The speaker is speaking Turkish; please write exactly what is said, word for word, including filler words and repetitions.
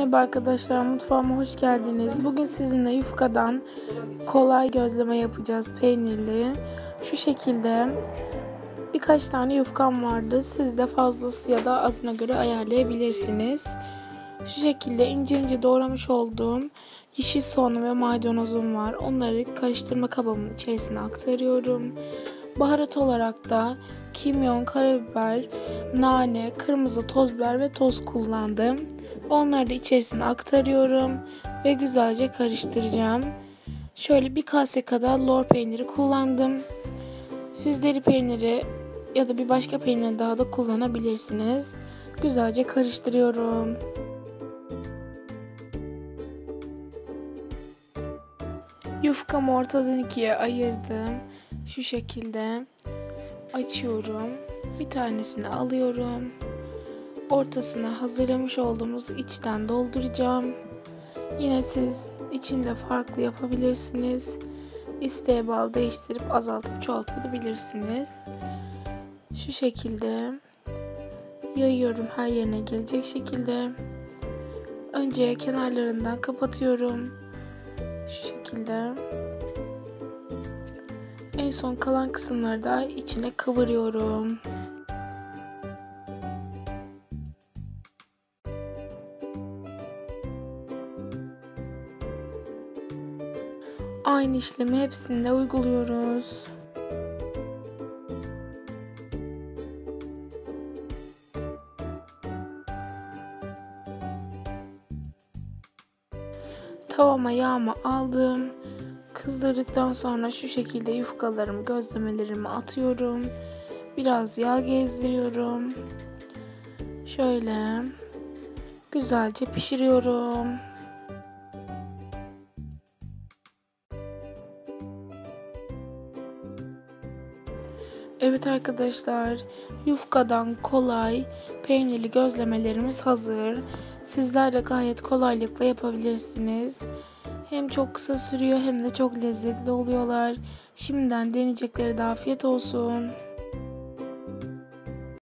Merhaba arkadaşlar, mutfağıma hoş geldiniz. Bugün sizinle yufkadan kolay gözleme yapacağız, peynirli. Şu şekilde birkaç tane yufkam vardı. Siz de fazlası ya da azına göre ayarlayabilirsiniz. Şu şekilde ince ince doğramış olduğum yeşil soğanım ve maydanozum var. Onları karıştırma kabımın içerisine aktarıyorum. Baharat olarak da kimyon, karabiber, nane, kırmızı toz biber ve toz kullandım. Onları da içerisine aktarıyorum ve güzelce karıştıracağım. Şöyle bir kase kadar lor peyniri kullandım. Siz deri peyniri ya da bir başka peynir daha da kullanabilirsiniz. Güzelce karıştırıyorum. Yufkamı ortadan ikiye ayırdım. Şu şekilde açıyorum. Bir tanesini alıyorum. Ortasına hazırlamış olduğumuz içten dolduracağım. Yine siz içinde farklı yapabilirsiniz. İsteğe bağlı değiştirip azaltıp çoğaltabilirsiniz. Şu şekilde yayıyorum, her yerine gelecek şekilde. Önce kenarlarından kapatıyorum. Şu şekilde. En son kalan kısımları da içine kıvırıyorum. Aynı işlemi hepsinde uyguluyoruz. Tavama yağımı aldım. Kızdırdıktan sonra şu şekilde yufkalarımı, gözlemelerimi atıyorum. Biraz yağ gezdiriyorum. Şöyle güzelce pişiriyorum. Evet arkadaşlar, yufkadan kolay peynirli gözlemelerimiz hazır. Sizler de gayet kolaylıkla yapabilirsiniz. Hem çok kısa sürüyor hem de çok lezzetli oluyorlar. Şimdiden deneyeceklere de afiyet olsun.